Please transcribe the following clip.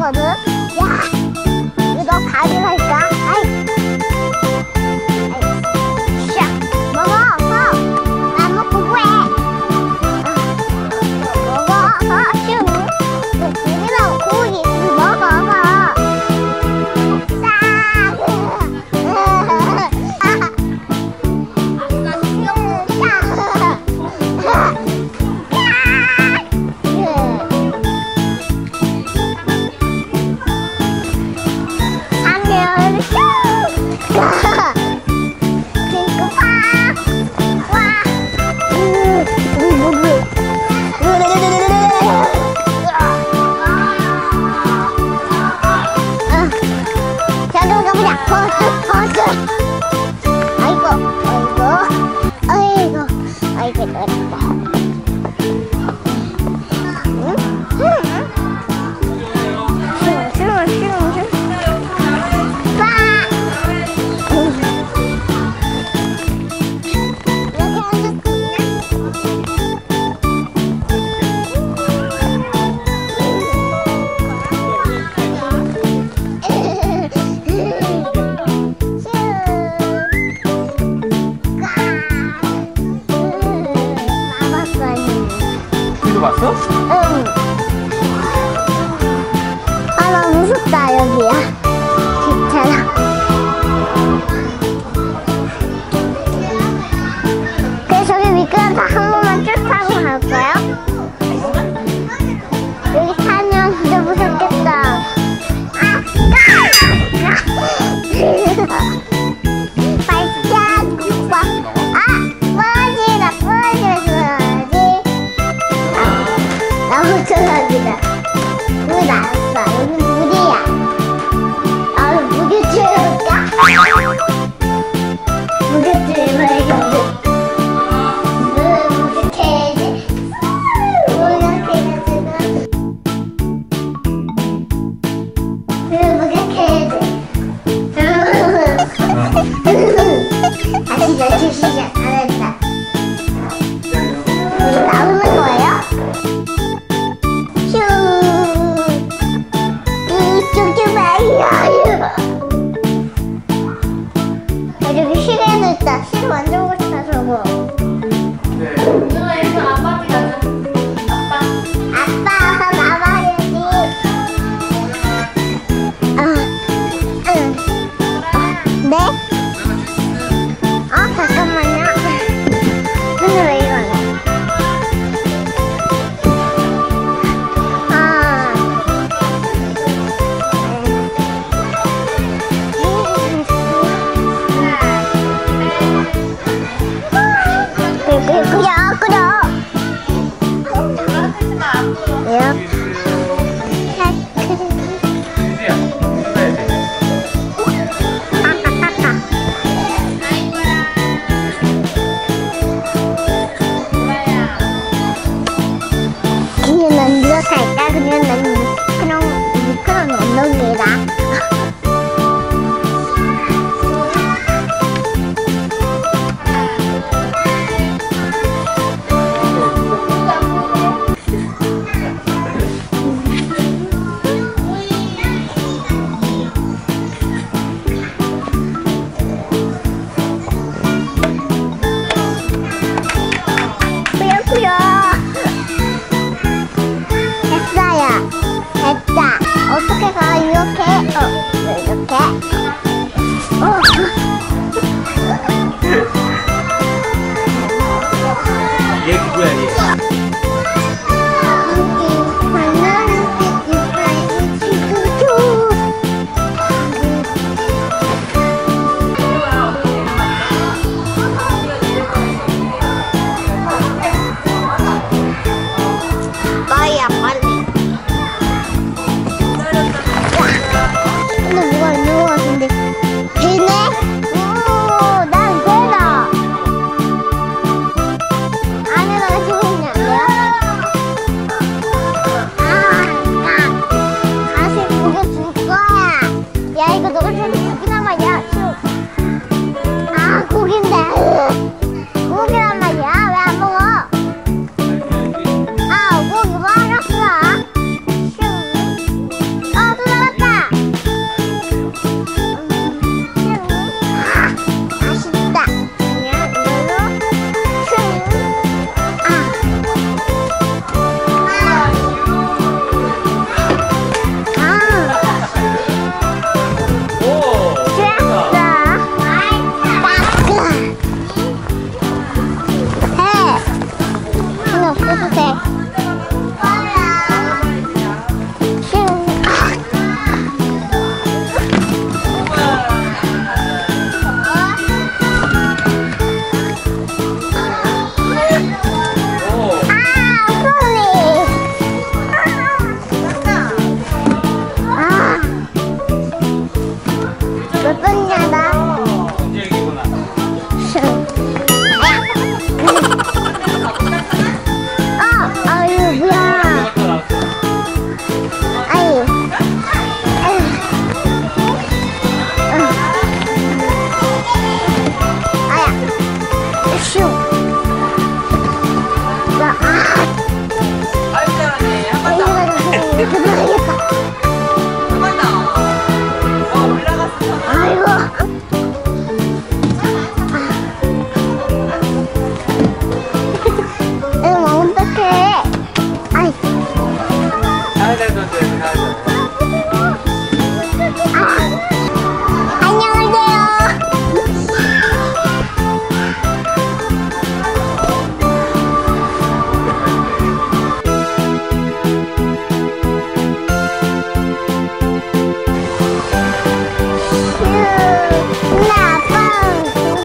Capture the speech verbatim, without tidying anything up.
했거든. 야, 이거 너 가져갈까? 아이, 아이, 샤, 먹어, 어, 안 먹고 왜? 어, 먹어, 어, 슈. 그 고기랑 고기 먹어, 어. 싹. 아이고, 아이고, 아이고, 아이고, 아이고. 응? 응? 싫어, 싫어, 싫어, 싫어. 빠! 이렇게 앉았거든요. 봤어? 응. 아, 너무 무섭다, 여기야. 괜찮아. 그래서 저기 미끄럼틀 한 번만 쭉 타고 갈까요? 여기 타면 진짜 무섭겠다. 아, 발자국 봐. 아, 부러지다, 부러지다, 부러지. 너무 조각이다. 물 나왔어. 여기 물이야. 아, 무게추해볼까? 무게추해봐야겠지. 물 무게추해야지. 무게추해야지. 물 무게추해야지. 다시 다시 시작. 안 했다. 나오는 거예요? 이쪽 좀 봐요. 여기 시계도 있다. 시계 만져보고 싶다, 저거. 네. 누나 일단 아빠한테 가자. 아빠. 아빠, 나와야지. 아, 응. 네? 어, 잠깐만요. 근데 왜 이러냐? 끓여, 끓여. 왜요? 그냥 난 누가 살까? 그냥 난 그런 그런 운동이다. 됐어요. 됐다. 어떻게 가?